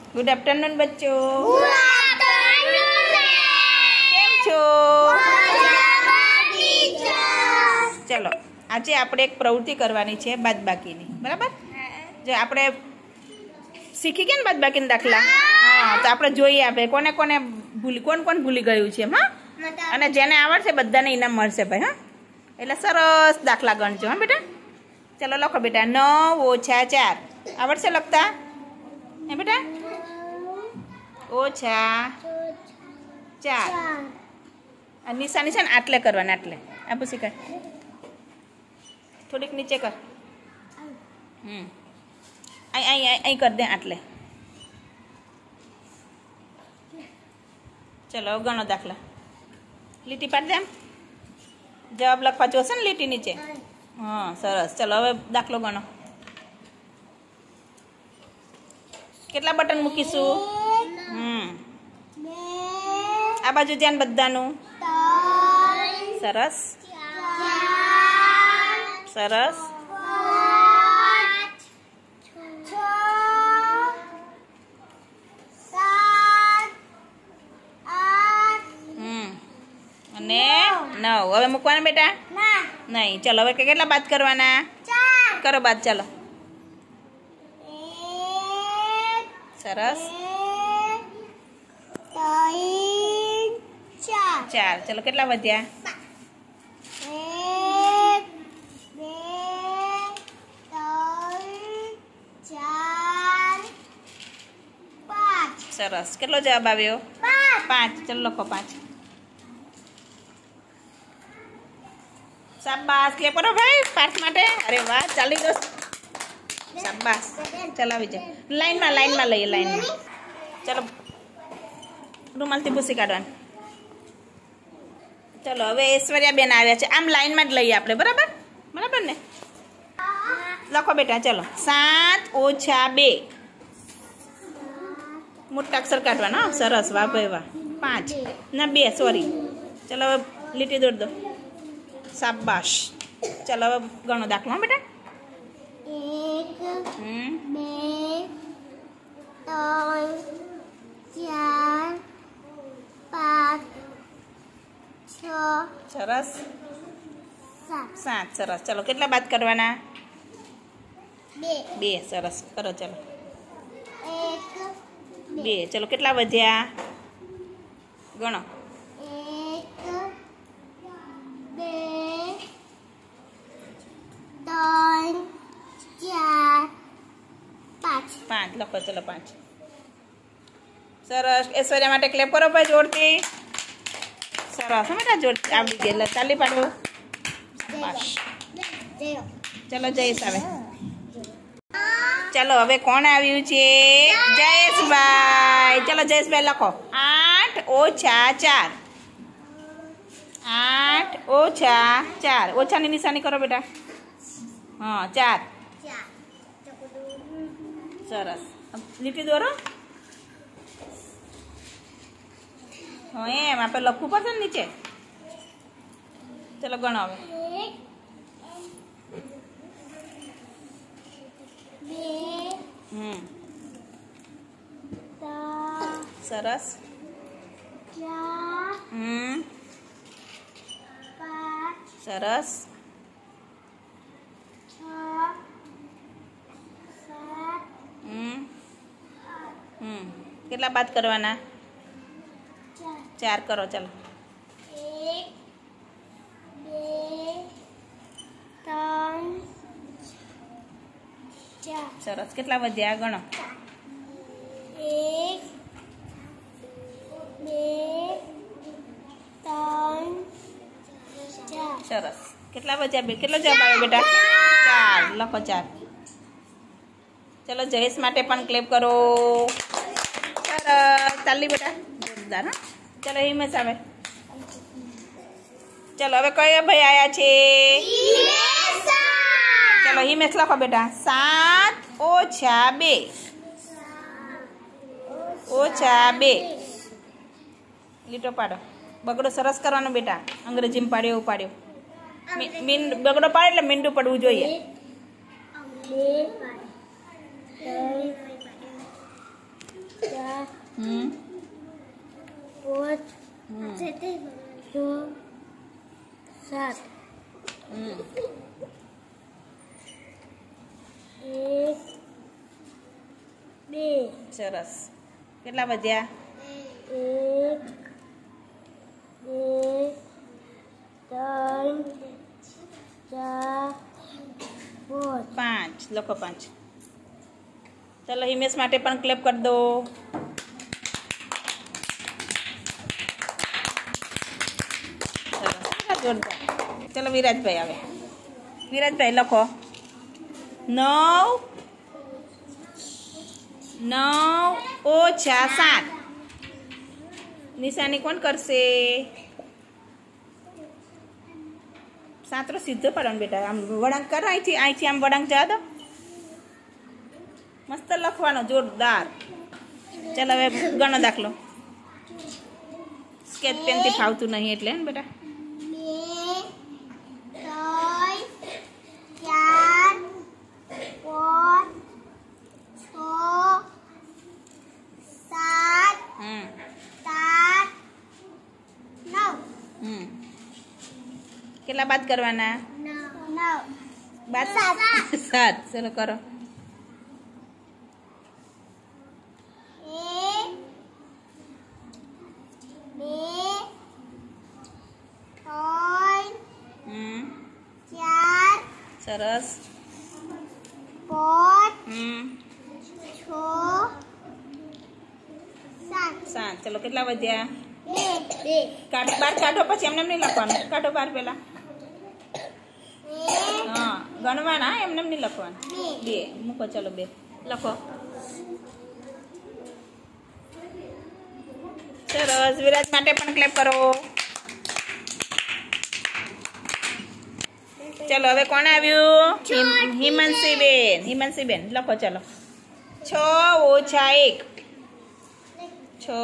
Good afternoon बच्चों। Good afternoon કેમ છો? ચલો આજે આપણે એક પ્રવૃત્તિ કરવાની છે બાદબાકીની, બરાબર? જો આપણે શીખી ગયા ને બાદબાકીના દાખલા, હા, તો આપણે જોઈએ આપણે કોને કોને કોણ ભૂલી ગયું છે, હા? અને જેને આવડશે બધાને ઇનામ મળશે ભાઈ, હા? એટલે સરસ દાખલા ગણજો, હા બેટા? ચલો લખો બેટા, 9 - 4 આવડશે લખતા? હે બેટા? -4 નિશાની છે ને આટલે કરવાના, આટલે આ પછી કર, થોડીક નીચે કર, અહીં કર દે આટલે. ચલો ગણો દાખલા, લીટી પાડી દે, આમ જવાબ લખવા જોશે ને લીટી નીચે. હા સરસ. ચલો હવે દાખલો ગણો. કેટલા બટન મૂકીશું? આ બાજુ ધ્યાન બધાનું. સરસ સરસ. અને 9 હવે મૂકવાના બેટા? નહીં. ચલો હવે કેટલા બાદ કરવાના? કરો બાદ. ચાલો સરસ. 4. ચલો કેટલા વધ્યા? 5. સરસ. કેટલો જવાબ આવ્યો? 5. ચલો લખો 5. શાબાશ. ક્લેપ કરો ભાઈ પાર્થ માટે. અરે વાહ, ચાલી ગયો. શાબાશ. ચલાવી જાઓ. લાઈનમાં લઈએ, લાઈનમાં. ચલો રૂમાલથી ભૂસી કાઢવાનું. ચલો હવે ઐશ્વર્યા બેન આવ્યા છે, આમ લાઈનમાં જ લઈએ આપણે, બરાબર ને? લખો બેટા. ચલો 7 - 2 મોટા અક્ષર કાઢવાના. સરસ, વાહ ભાઈ વાહ. 5 ના 2 સોરી. ચલો હવે લીટી દોડ દો. શાબાશ. ચલો હવે ગણો દાખલો, હા બેટા? 1 2 3 4 5 6. સરસ. 7. સરસ. ચલો કેટલા બાદ કરવાના? 2. સરસ. કરો ચલો 2. ચલો કેટલા વધ્યા? ગણો. 5 લખો. ચલો 5. સરસ. ઐશ્વર્યા માટે ક્લેપ કરો ભાઈ જોરથી. સરસ. બેટા જોરથી આવડી ગયેલ. ચાલી પાડો. ચલો જયેશ આવે. ચલો હવે કોણ આવ્યું છે? જયેશભાઈ. ચલો જયેશભાઈ લખો. 8 - 4. 8 - 4. ઓછાની નિશાની કરો બેટા. હા 4. સરસ. લીટી દોરો. હા એમ આપણે લખવું પડશે ને નીચે. ચલો ગણો હવે. 2 સરસ. 4 5 સરસ. 6 7 કેટલા બાદ કરવાના? 4 કરો. ચલો 1 2 3 4. સરસ. કેટલા વધ્યા? ગણો. 1 2 3 4. સરસ. કેટલા વધ્યા? કેટલો જવાબ આવ્યો બેટા? 4. લખો 4. ચલો જયેશ માટે પણ ક્લેપ કરો. સરસ. તાલી બેટા જોરદાર. હા ચલો હિમેશ આવે. ચલો હવે કયો ભાઈ આયા છે? ચલો હિમેશ લખો બેટા. 7 - 2 લીટો પાડો. બગડો સરસ કરવાનો બેટા. અંગ્રેજીમાં પાડ્યો એવું પાડ્યો. બગડો પાડે એટલે મીંડું પડવું જોઈએ. हम्म 5 हम्म 6 7 हम्म 1 2 સરસ કેટલા વધ્યા 1 2 3 4 5 5 લખો 5 ચલો હિમેશ માટે પણ ક્લેપ કરી દો સરસ જોરદાર ચલો વિરાજભાઈ આવે વિરાજભાઈ લખો 9 ઓછા 7 નિશાની કોણ કરશે સાતરો સીધો પાડવાનો બેટા આમ વળાંક કરો અહીંથી આમ વળાંક જવા દો મસ્ત લખવાનો જોરદાર ચાલ હવે ગણો દાખલો સ્કેચ પેનથી ફાવતું નહીં એટલે ને બેટા 2 3 4 5 6 7 8 9 કેટલા બાદ કરવાના 9 બાદ 7 ચલો કરો 1 2 3 4 સરસ 5 6 7 ચલો કેટલા વધ્યા 2 બાર કાઢો પછી એમને નહીં લખવાનું કાઢો બાર પેલા હા ગણવાના એમને નહીં લખવાનું 2 મૂકો ચલો 2 લખો સરસ વિરાજ માટે પણ ક્લેપ કરો ચલો હવે કોણ આવ્યું હિમાંશીબેન લખો ચલો 6 ઓછા 1 6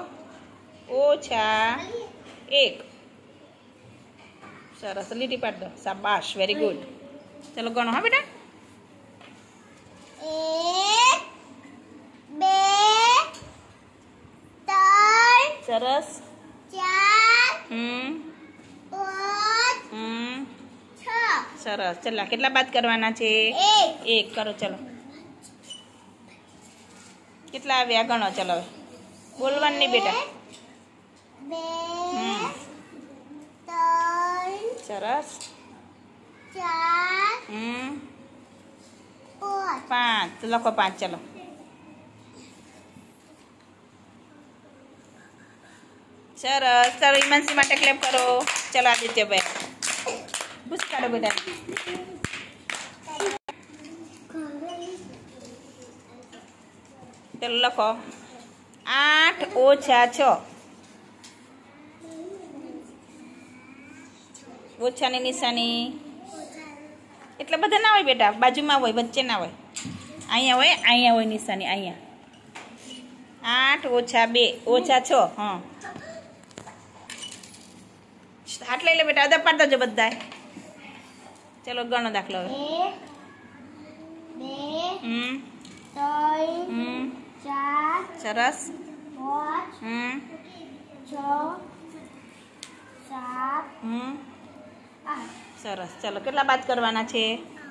ઓછા 1 સરસ લીટી પાડ દો શાબાશ વેરી ગુડ ચલો ગણો હા બેટા 1 2 3 સરસ 4 5 6 સરસ ચલા કેટલા બાદ કરવાના છે 1 કરો ચલો કેટલા આવ્યા ગણો ચલો હવે બોલવાનું નહીં બેટા 2 3 સરસ 4 5 5 લખો 5 ચલો સરસ ચલો હિમાંશી માટે ક્લેપ કરો ચલો આદિત્યભાઈ બુસ કાઢો બેટા ચલો લખો 8 ઓછા 6 ઓછાની નિશાની એટલે બધા ના હોય બેટા બાજુમાં હોય વચ્ચે ના હોય અહીંયા હોય નિશાની અહીંયા 8 ઓછા 2 ઓછા 6 હા હાથ લઈ લે બેટા અદબ પાડ દેજો બધા ચલો ગણો દાખલો હવે 1 2 3 4 સરસ 5 6 7 8 સરસ ચલો કેટલા બાદ કરવાના છે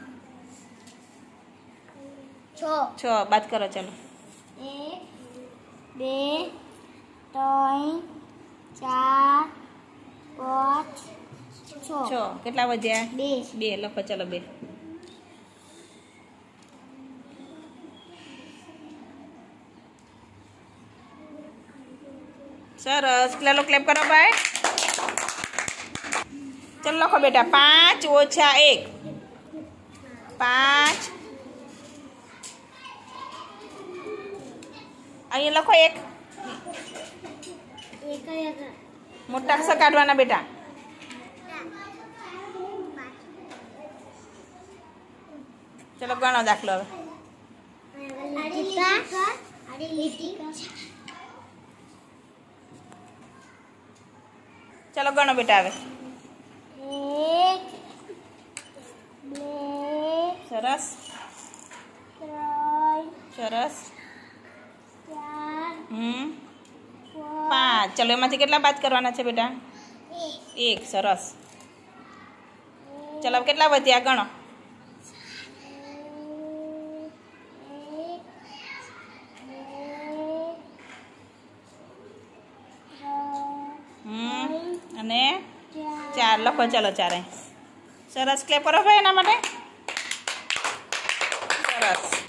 6 બાદ કરો ચલો 1 2 3 4 5 6 કેટલા વધ્યા 2 2 લખો ચલો 2 સરસ કેટલા ક્લેપ કરો ભાઈ ચલો લખો બેટા 5 ઓછા 1 5 અહીંયા લખો 1 મોટા અક્ષર કાઢવાના બેટા ચલો ગણો દાખલો હવે ચલો ગણો બેટા હવે 1 2 સરસ 3 સરસ 4 ચલો એમાંથી કેટલા બાદ કરવાના છે બેટા? 1. સરસ. ચલો કેટલા વધ્યા ગણો. 1 અને 4 લખો. ચલો 4. સરસ. ક્લેપ કરો ભાઈ એના માટે. સરસ.